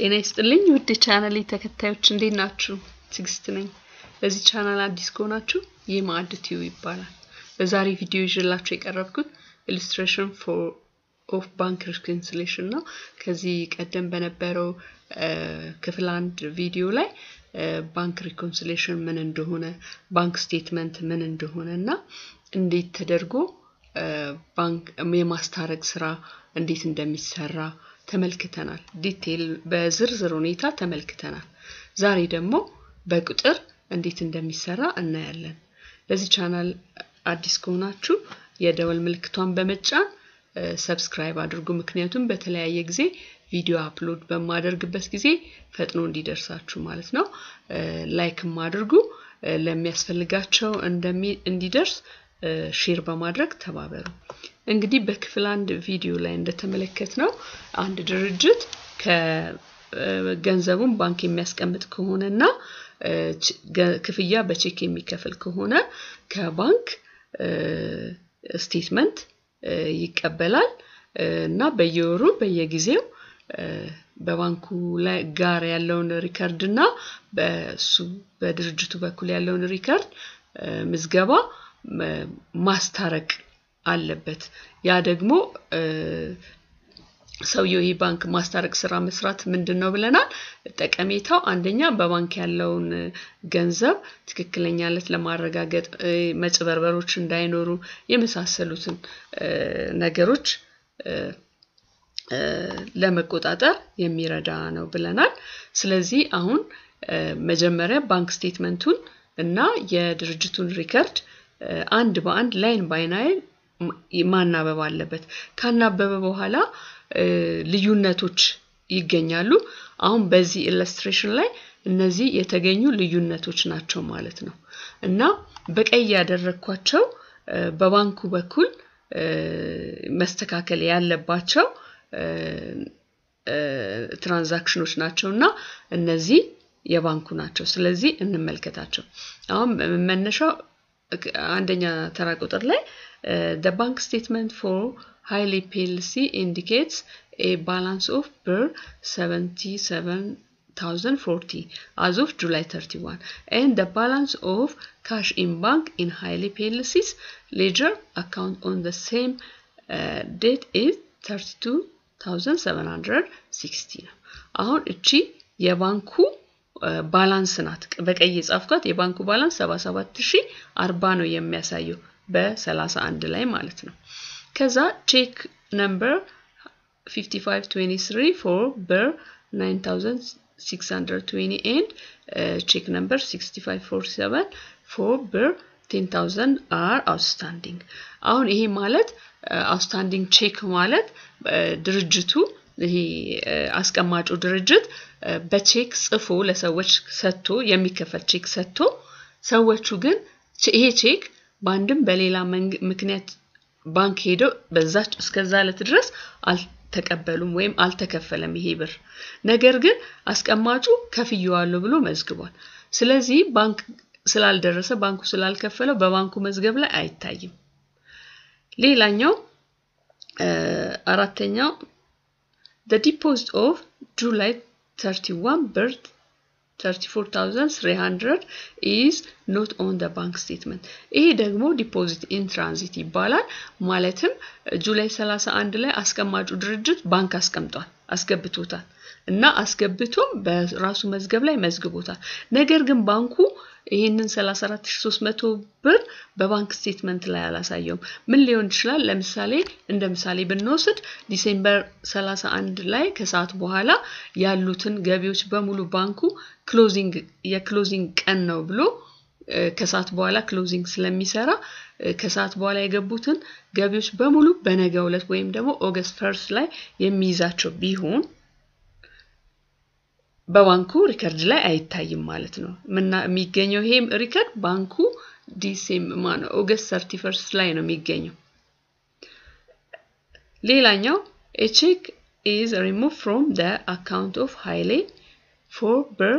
ጤና ይስጥልኝ ውድ ቻናሌ ተከታዮች እንዴት ናችሁ? ትግስት ነኝ። በዚህ ቻናል አዲስ ከሆናችሁ የማዕድ ቲዩ ይባላል። በዛሬ ቪዲዮ ይዤላችሁ የቀረብኩት illustration of bank reconciliation ነው። ከዚህ ቀደም በነበረው ክፍል 1 ቪዲዮ ላይ ባንክ reconciliation ምን እንደሆነ ባንክ ስቴትመንት ምን እንደሆነና እንዴት ተደርጎ ባንክ የማስታረቅ ስራ እንዴት እንደሚሰራ ተመልክተናል። ዲቴል በዝርዝር ሁኔታ ተመልክተናል። ዛሬ ደግሞ በቁጥር እንዴት እንደሚሰራ እናያለን። ለዚህ ቻናል አዲስ ከሆናችሁ የደወል ምልክቷን በመጫን ሰብስክራይብ አድርጉ። ምክንያቱም በተለያየ ጊዜ ቪዲዮ አፕሎድ በማደርግበት ጊዜ ፈጥኖ እንዲደርሳችሁ ማለት ነው። ላይክም አድርጉ። ለሚያስፈልጋቸው እንዲደርስ ሼር በማድረግ ተባበሩ። እንግዲህ በክፍል 1 ቪዲዮ ላይ እንደተመለከትነው አንድ ድርጅት ከገንዘቡን ባንክ የሚያስቀምጥ ከሆነና ክፍያ በቼክ የሚከፍል ከሆነ ከባንክ ስቴትመንት ይቀበላል እና በየወሩ በየጊዜው በባንኩ ላይ ጋር ያለውን ሪከርድና በድርጅቱ በኩል ያለውን ሪከርድ ምዝገባ ማስታረቅ አለበት። ያ ደግሞ ሰውየው ባንክ ማስታረቅ ስራ መስራት ምንድነው ብለናል? ጠቀሜታው አንደኛ በባንክ ያለውን ገንዘብ ትክክለኛነት ለማረጋገጥ መጭበርበሮች እንዳይኖሩ የመሳሰሉትን ነገሮች ለመቆጣጠር የሚረዳ ነው ብለናል። ስለዚህ አሁን መጀመሪያ ባንክ ስቴትመንቱን እና የድርጅቱን ሪከርድ አንድ በአንድ ላይን ባይ ላይን ማናበብ አለበት። ካናበበ በኋላ ልዩነቶች ይገኛሉ። አሁን በዚህ ኢሉስትሬሽን ላይ እነዚህ የተገኙ ልዩነቶች ናቸው ማለት ነው። እና በቀይ ያደረኳቸው በባንኩ በኩል መስተካከል ያለባቸው ትራንዛክሽኖች ናቸውና እነዚህ የባንኩ ናቸው። ስለዚህ እንመልከታቸው። አሁን መነሻው አንደኛ ተራ ቁጥር ላይ the bank statement for Haile PLC indicates a balance of per 77,040 as of July 31 and the balance of cash in bank in Haile PLC's ledger account on the same date is 32,760 ነው። አሁን እቺ የባንኩ ባላንስ ናት። በቀይ ጻፍኳት የባንኩ ባላንስ 77040 ነው የሚያሳየው በ31 ላይ ማለት ነው። ከዛ ቼክ ነምበር 5523 for ber 9620 and check number 6547 for ber 10000 are outstanding። አሁን ይሄ ማለት outstanding check ማለት ድርጅቱ ይሄ አስቀማጩ ድርጅት በቼክ ጽፎ ለሰዎች ሰጥቶ የሚከፈል ቼክ ሰጥቶ ሰዎቹ ግን ይሄ ቼክ ባንድም በሌላ ምክንያት ባንክ ሄዶ በዛች እስከዛ ዕለት ድረስ አልተቀበሉም ወይም አልተከፈለም ይሄ ብር። ነገር ግን አስቀማጩ ከፍየዋለሁ ብሎ መዝግቧል። ስለዚህ ባንክ ስላልደረሰ ባንኩ ስላልከፈለው በባንኩ መዝገብ ላይ አይታይም። ሌላኛው አራተኛው the deposit of July 31 birth 34,300 is not on the bank statement። ይሄ ደግሞ ዲፖዚት ኢን ትራንዚት ይባላል። ማለትም ጁላይ 31 ላይ አስቀማጩ ድርጅት ባንክ አስገብቶታል እና አስገብቶም በራሱ መዝገብ ላይ መዝግቦታል። ነገር ግን ባንኩ ይሄንን 34300 ብር በባንክ ስቴትመንት ላይ አላሳየውም። ምን ሊሆን ይችላል? ለምሳሌ እንደምሳሌ ብንወስድ ዲሴምበር 31 ላይ ከሰዓት በኋላ ያሉትን ገቢዎች በሙሉ ባንኩ የክሎዚንግ ቀን ነው ብሎ ከሰዓት በኋላ ክሎዚንግ ስለሚሰራ ከሰዓት በኋላ የገቡትን ገቢዎች በሙሉ በነገው ዕለት ወይም ደግሞ ኦገስት 1 ላይ የሚይዛቸው ቢሆን በባንኩ ሪከርድ ላይ አይታይም ማለት ነው። የሚገኘው ይሄ ሪከርድ ባንኩ ኦገስት 31 ላይ ነው የሚገኘው። ሌላኛው a check is removed from the account of Haile for ber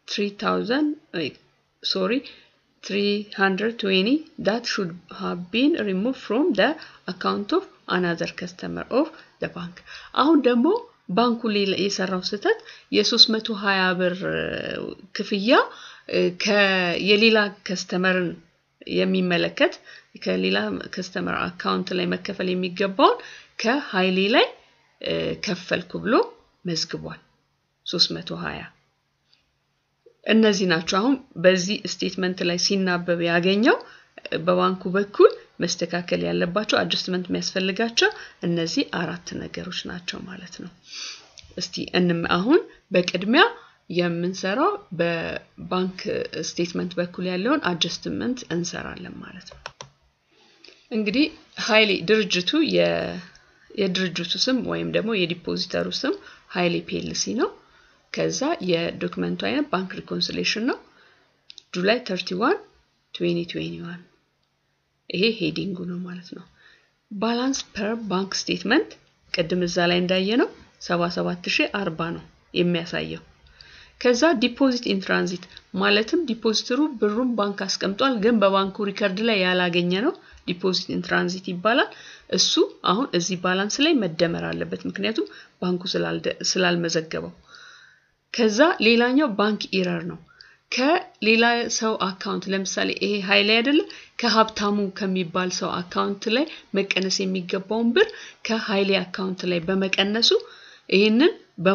320 that should have been removed from the account of another customer of the bank። አሁን ደግሞ ባንኩ የሰራው ስህተት የ320 ብር ክፍያ ከየሌላ ከስተመርን የሚመለከት ከሌላ ከስተመር አካውንት ላይ መከፈል የሚገባው ከሃይሌ ላይ ከፈልኩ ብሎ መዝግቧል 320 እነዚህ ናቸው አሁን በዚህ ስቴትመንት ላይ ሲናበብ ያገኘው በባንኩ በኩል መስተካከል ያለባቸው አድጀስትመንት የሚያስፈልጋቸው እነዚህ አራት ነገሮች ናቸው ማለት ነው እስቲ አሁን በቅድሚያ የምንሰራው በባንክ ስቴትመንት በኩል ያለውን አድጀስትመንት እንሰራለን ማለት ነው እንግዲህ ሃይሊ ድርጅቱ የድርጅቱ ስም ወይም ደግሞ የዲፖዚተሩ ስም ሃይሊ ፒኤልሲ ነው ከዛ የዶክመንቱ አይነት ባንክ ሪኮንሲሌሽን ነው ጁላይ 31 2021 ይሄ ሄዲንጉ ነው ማለት ነው ባላንስ ፐር ባንክ ስቴትመንት ቀደም እዛ ላይ እንዳየነው 77040 ነው የሚያሳየው ከዛ ዲፖዚት ኢን ትራንዚት ማለትም ዲፖዚተሩ ብሩን ባንክ አስቀምጧል ግን በባንኩ ሪከርድ ላይ ያላገኘ ነው ዲፖዚት ኢን ትራንዚት ይባላል እሱ አሁን እዚህ ባላንስ ላይ መደመር አለበት ምክንያቱም ባንኩ ስላልመዘገበው ከዛ ሌላኛው ባንክ ኢረር ነው ከሌላ ሰው አካውንት ለምሳሌ ይሄ ሃይሊ አይደለ ከሀብታሙ ከሚባል ሰው አካውንት ላይ መቀነስ የሚገባውን ብር ከሃይሊ አካውንት ላይ በመቀነሱ ይሄንን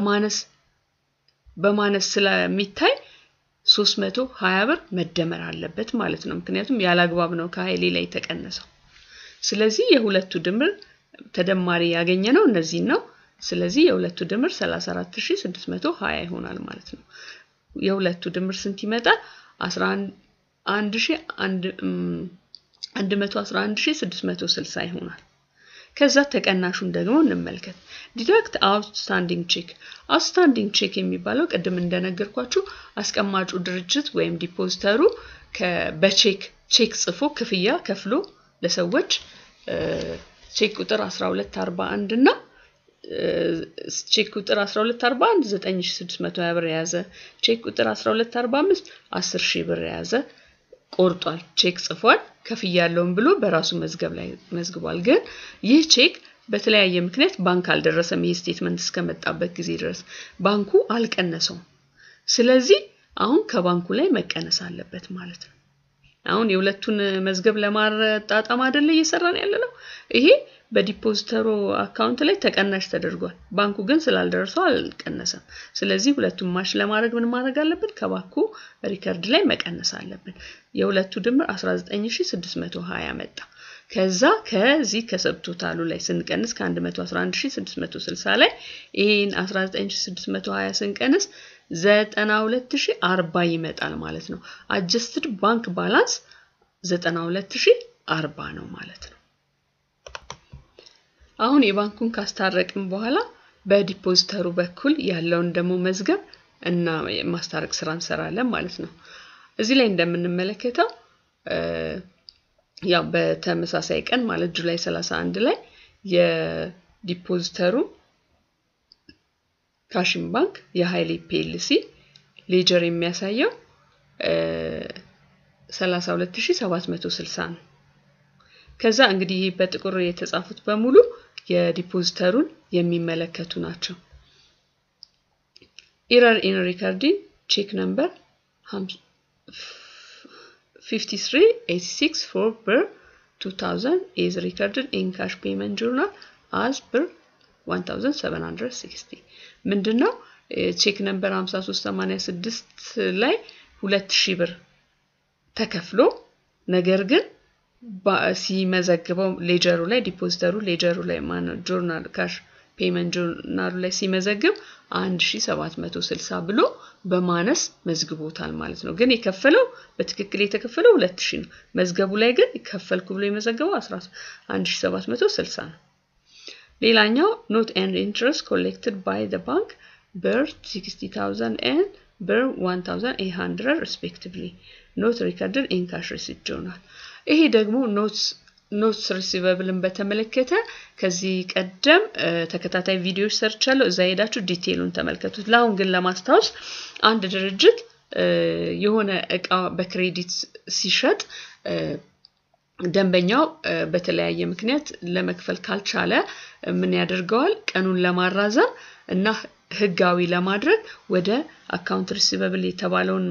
በማነስ ስለሚታይ 320 ብር መደመር አለበት ማለት ነው ምክንያቱም ያላግባብ ነው ከሃይሊ ላይ ተቀነሰው ስለዚህ የሁለቱ ድምር ተደማሪ ያገኘነው እነዚህ ነው ስለዚህ የሁለቱ ድምር 34620 ይሆናል ማለት ነው የሁለቱ ድምር ስንት ይመጣል 111660 ይሆናል ከዛ ተቀናሹን ደግሞ እንመልከት ዲዳክት አውትስታንዲንግ ቼክ የሚባለው ቀደም እንደነገርኳችሁ አስቀማጩ ድርጅት ወይም ዲፖዚተሩ ቼክ ጽፎ ክፍያ ከፍሎ ለሰዎች ቼክ ቁጥር 1241 እና ቼክ ቁጥር 1241 9620 ብር ያዘ ቼክ ቁጥር 1245 10000 ብር ያዘ ቆርጧል ቼክ ጽፏል ከፍያለውን ብሎ በራሱ መዝገብ ላይ መዝግቧል ግን ይህ ቼክ በተለያየ ምክንያት ባንክ አልደረሰም ይህ ስቴትመንት እስከመጣበት ጊዜ ድረስ ባንኩ አልቀነሰው ስለዚህ አሁን ከባንኩ ላይ መቀነስ አለበት ማለት ነው አሁን የሁለቱን መዝገብ ለማጣጣም አይደለ እየሰራን ያለነው ይሄ በዲፖዚተሩ አካውንት ላይ ተቀናሽ ተደርጓል ባንኩ ግን ስላልደረሰው አልቀነሰም ስለዚህ ሁለቱን ማሽ ለማድረግ ምን ማድረግ አለበት ከባንኩ ሪከርድ ላይ መቀነስ አለበት የሁለቱ ድምር 19620 መጣ ከዛ ከዚህ ከሰብቶታሉ ላይ ስንቀንስ ከ111660 ላይ ይሄን 19620 ስንቀንስ 92040 ይመጣል ማለት ነው adjusted bank balance 92040 ነው ማለት ነው አሁን የባንኩን ካስታረቅን በኋላ በዲፖዚተሩ በኩል ያለውን ደሞ መዝገብ እና ማስታረቅ ስራ እንሰራለን ማለት ነው እዚህ ላይ እንደምንመለከተው ያው በተመሳሳይ ቀን ማለት ጁላይ 31 ላይ የዲፖዚተሩ ካሽን ባንክ የሃይሊ ፒኤልሲ ሌጀር የሚያሳየው 32760 ነው ከዛ እንግዲህ በጥቁር የተጻፉት በሙሉ የዲፖዚተሩን የሚመለከቱ ናቸው error in recording check number 5386 for per 2000 is recorded in cash payment journal as per 1760 ምንድነው ቼክ ነምበር 5386 ላይ 2000 ብር ተከፍሎ ነገር ግን ሲመዘግበው ሌጀሩ ላይ ዲፖዚተሩ ሌጀሩ ላይ ማነው ጆርናል ካሽ ፔመንት ጆርናሉ ላይ ሲመዘግብ 1760 ብሎ በማነስ መዝግቦታል ማለት ነው ግን የከፈለው በትክክል የተከፈለው 2000 ነው መዝገቡ ላይ ግን ይከፈልኩ ብሎ የመዘገበው 1760 ነው ሌላኛው note and interest collected by the bank ber 60000 and ber 1800 respectively not recorded in cash receipt journal ይሄ ደግሞ notes receivable በተመለከተ ከዚህ ቀደም ተከታታይ ቪዲዮዎች ሰርቻለሁ እዛ ሄዳችሁ ዲቴይሉን ተመልከቱት ላሁን ግን ለማስታወስ አንድ ድርጅት የሆነ እቃ በክሬዲት ሲሸጥ ደንበኛው በተለያየ ምክንያት ለመክፈል ካልቻለ ምን ያደርጋል ቀኑን ለማራዘም እና ህጋዊ ለማድረግ ወደ አካውንት ሪሲቨብል የተባለውን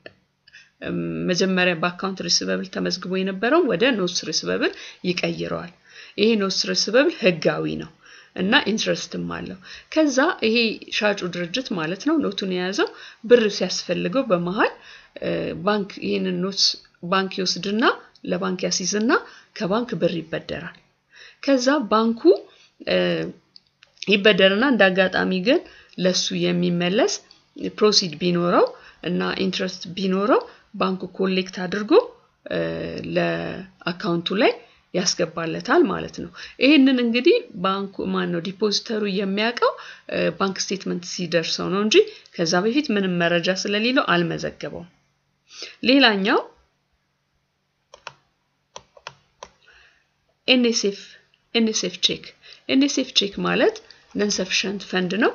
መጀመሪያ በአካውንት ሪሲቨብል ተመዝግቦ የነበረው ወደ ኖትስ ሪሲቨብል ይቀይረዋል ይሄ ኖትስ ሪሲቨብል ህጋዊ ነው እና ኢንትረስትም አለው ከዛ ይሄ ሻጩ ድርጅት ማለት ነው ኖቱን የያዘው ብር ሲያስፈልገው በመሃል ባንክ ይሄንን ኖትስ ባንክ ይወስድና ለባንክ ያስይዝና ከባንክ ብር ይበደራል ከዛ ባንኩ ይበደርና እንዳጋጣሚ ግን ለሱ የሚመለስ ፕሮሲድ ቢኖረው እና ኢንትረስት ቢኖረው ባንኩ ኮሌክት አድርጎ ለአካውንቱ ላይ ያስገባለታል ማለት ነው ይሄንን እንግዲህ ባንኩ ማን ነው ዲፖዚተሩ የሚያቀው ባንክ ስቴትመንት ሲደርሰው ነው እንጂ ከዛ በፊት ምንም መረጃ ስለሌለው አልመዘገበው ሌላኛው NSF ቼክ ማለት non sufficient fund ነው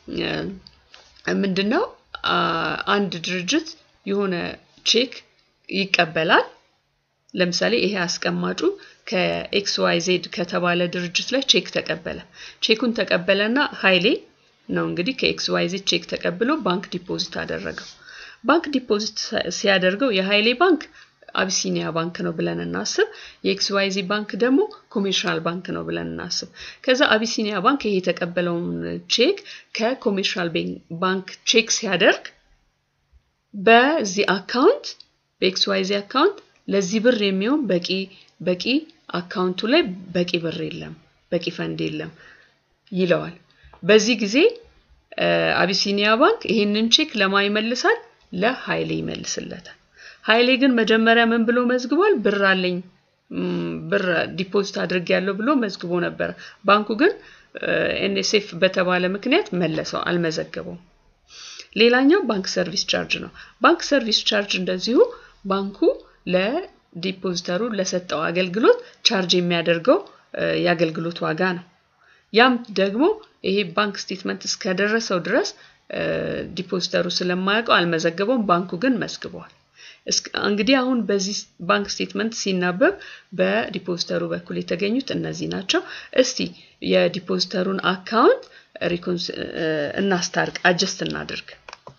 ምንድነው አንድ ድርጅት የሆነ ቼክ ይቀበላል ለምሳሌ ይሄ አስቀማጩ ከXYZ ከተባለ ድርጅት ላይ ቼክ ተቀበለ ቼኩን ተቀበለና ኃይሌ ነው እንግዲህ ከXYZ ቼክ ተቀብሎ ባንክ ዲፖዚት አደረገው ባንክ ዲፖዚት ሲያደርገው የኃይሌ ባንክ አቢሲኒያ ባንክ ነው ብለን እናስብ የXYZ ባንክ ደግሞ ኮሜርሻል ባንክ ነው ብለን እናስብ ከዛ አቢሲኒያ ባንክ ይሄ ተቀበለውን ቼክ ከኮሜርሻል ባንክ ቼክ ሲያደርግ በዚህ አካውንት በXYZ አካውንት ለዚህ ብር የሚሆን በቂ አካውንቱ ላይ በቂ ብር የለም በቂ ፈንድ የለም ይለዋል በዚህ ጊዜ አቢሲኒያ ባንክ ይሄንን ቼክ ለማይመልሳል ለኃይሌ ይመልስለታል ኃይሌ ግን መጀመሪያ ምን ብሎ መዝግቧል ብር አለኝ ብር ዲፖዚት አድርጌያለሁ ብሎ መዝግቦ ነበር ባንኩ ግን NSF በተባለ ምክንያት መለሰው አልመዘገበው ሌላኛው ባንክ ሰርቪስ ቻርጅ ነው ባንክ ሰርቪስ ቻርጅ እንደዚሁ ባንኩ ለዲፖዚተሩ ለሰጠው አገልግሎት ቻርጅ የሚያደርገው ያገልግሎት ዋጋ ነው ያም ደግሞ ይሄ ባንክ ስቴትመንት እስከደረሰው ድረስ ዲፖዚተሩ ስለማያውቀው አልመዘገበው ባንኩ ግን መዝግቧል እንግዲህ አሁን በዚህ ባንክ ስቴትመንት ሲናበብ በዲፖዚተሩ በኩል የተገኙት እነዚህ ናቸው እስቲ የዲፖዚተሩን አካውንት እናስታርቅ አጀስት እናድርግ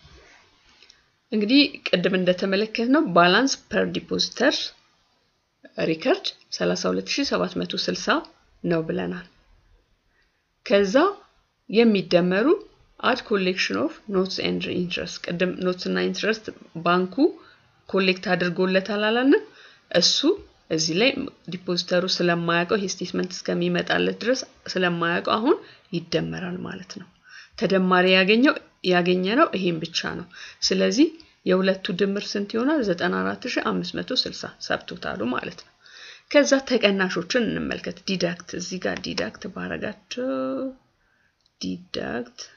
እንግዲህ ቀደም እንደተመለከተነው ባላንስ ፐር ዲፖዚተር ሪከርድ 32760 ነው ብለናል ከዛ የሚደመሩ አድ ኮሌክሽን ኦፍ ኖትስ ኤንድ ኢንትረስት ቀደም ኖትስ እና ኢንትረስት ባንኩ ኮሌክት አድርጎለታል አላልን እሱ እዚህ ላይ ዲፖዚተሩ ስለማያውቀው ይሄ ስቴትመንት እስከሚመጣለት ድረስ ስለማያውቀው አሁን ይደመራል ማለት ነው ተደማሪ ያገኘነው ይሄን ብቻ ነው ስለዚህ የሁለቱ ድምር ስንት ይሆናል 94560 ሰብቶታሉ ማለት ነው ከዛ ተቀናሾችን እንመልከት ዲዳክት እዚህ ጋር ዲዳክት ባረጋቸው ዲዳክት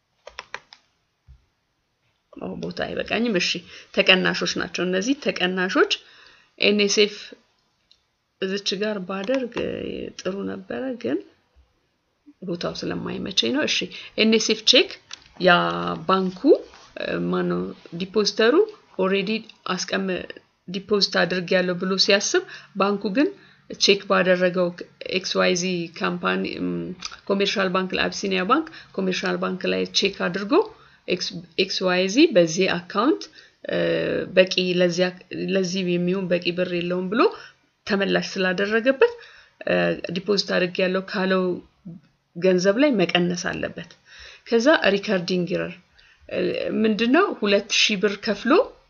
ቦታ አይበቃኝም እሺ ተቀናሾች ናቸው እነዚህ ተቀናሾች NSF እዚች ጋር ባደርግ ጥሩ ነበረ ግን ቦታው ስለማይመቸኝ ነው እሺ NSF ቼክ ያ ባንኩ ማኑ ዲፖዚተሩ ኦሬዲ ዲፖዚት አድርጌያለሁ ብሎ ሲያስብ ባንኩ ግን ቼክ ባደረገው XYZ ካምፓኒ ኮሜርሻል ባንክ ለአቢሲኒያ ባንክ ኮሜርሻል ባንክ ላይ ቼክ አድርጎ XYZ በዚህ አካውንት በቂ ለዚህ የሚሆን በቂ ብር የለውም ብሎ ተመላሽ ስላደረገበት ዲፖዚት አድርጌያለሁ ካለው ገንዘብ ላይ መቀነስ አለበት ከዛ ሪካርዲንግ ኤረር ምንድነው 2000 ብር ከፍሎ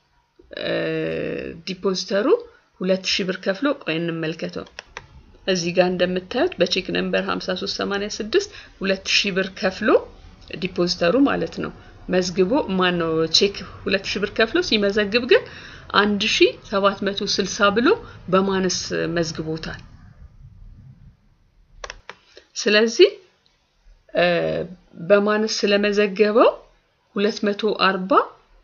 ዲፖዚተሩ 2000 ብር ከፍሎ ቆይ እንመልከተው እዚህ ጋር እንደምታዩት በቼክ ነምበር 5386 2000 ብር ከፍሎ ዲፖዚተሩ ማለት ነው መዝግቦ ማን ነው ቼክ 2000 ብር ከፍሎ ሲመዘግብ ግን 1760 ብሎ በማነስ መዝግቦታል ስለዚህ በማነስ ስለመዘገበው 240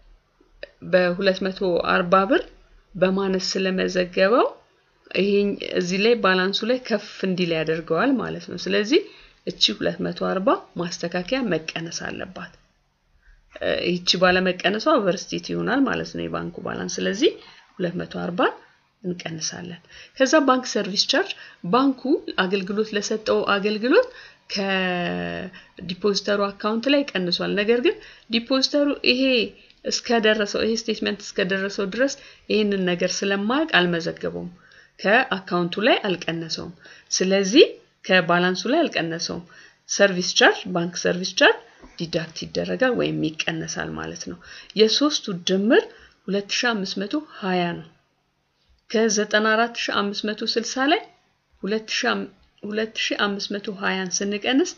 በ240 ብር በማነስ ስለመዘገበው ይሄን እዚህ ላይ ባላንሱ ላይ ከፍ እንዲል ያደርገዋል ማለት ነው ስለዚህ እቺ 240 ማስተካከያ መቀነስ አለባት እቺ ባለ መቀነሷ ቨርሲቲ ይሆናል ማለት ነው የባንኩ ባላንስ ስለዚህ 240 እንቀንሳለን ከዛ ባንክ ሰርቪስ ቻርጅ ባንኩ አገልግሎት ለሰጠው አገልግሎት ከዲፖዚተሩ አካውንት ላይ ቀንሷል ነገር ግን ዲፖዚተሩ ይሄ እስከደረሰው ይሄ ስቴትመንት እስከደረሰው ድረስ ይሄንን ነገር ስለማያውቅ አልመዘገበውም ከአካውንቱ ላይ አልቀነሰውም ስለዚህ ከባላንሱ ላይ አልቀነሰውም ሰርቪስ ቻርጅ ባንክ ሰርቪስ ቻርጅ ዲዳክት ይደረጋል ወይም ይቀነሳል ማለት ነው የሶስቱ ድምር 2520 ነው ከ94560 ላይ 2520 ስንቀንስ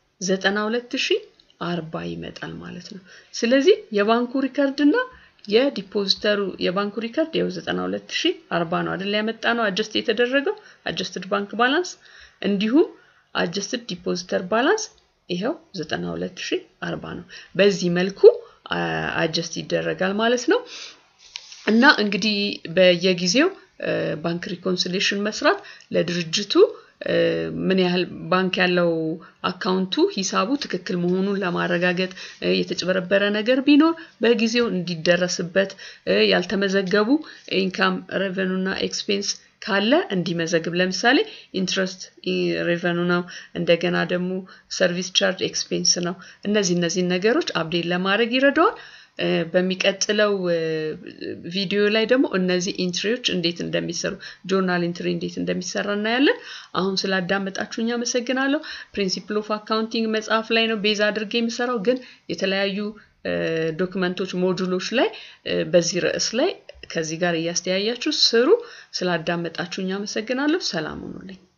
92040 ይመጣል ማለት ነው ስለዚህ የባንኩ ሪከርድና የዲፖዚተሩ የባንኩ ሪከርድ ያው 92040 ነው አይደል ያመጣነው አጀስት የተደረገው adjusted bank balance እንዲሁም adjusted depositor balance ይሄው 92040 ነው በዚህ መልኩ adjust ይደረጋል ማለት ነው እና እንግዲህ በየጊዜው ባንክ ሪኮንሲሊየሽን መስራት ለድርጅቱ ምን ያህል ባንክ ያለው አካውንቱ ሂሳቡ ትክክል መሆኑን ለማረጋገጥ የተጨበረበረ ነገር ቢኖር በጊዜው እንዲደረስበት ያልተመዘገቡ ኢንካም ሬቨኑ እና ኤክስፔንስ ካለ እንዲመዘግብ ለምሳሌ ኢንትረስት ሬቨኑ ነው እንደገና ደግሞ ሰርቪስ ቻርጅ ኤክስፔንስ ነው እነዚህ ነገሮች አፕዴት ለማድረግ ይረዳዋል በሚቀጥለው ቪዲዮ ላይ ደግሞ እነዚህ ኢንትሪዎች እንዴት እንደሚሰሩ ጆርናል ኢንትሪ እንዴት እንደሚሰራ እናያለን አሁን ስላዳመጣችሁኝ አመሰግናለሁ ፕሪንሲፕል ኦፍ አካውንቲንግ መጽሐፍ ላይ ነው ቤዝ አድርጌ የምሰራው ግን የተለያዩ ዶክመንቶች ሞጁሎች ላይ በዚህ ርዕስ ላይ ከዚህ ጋር ያስተያያችሁ ስሩ ስላዳመጣችሁኝ አመሰግናለሁ ሰላም ሁኑልኝ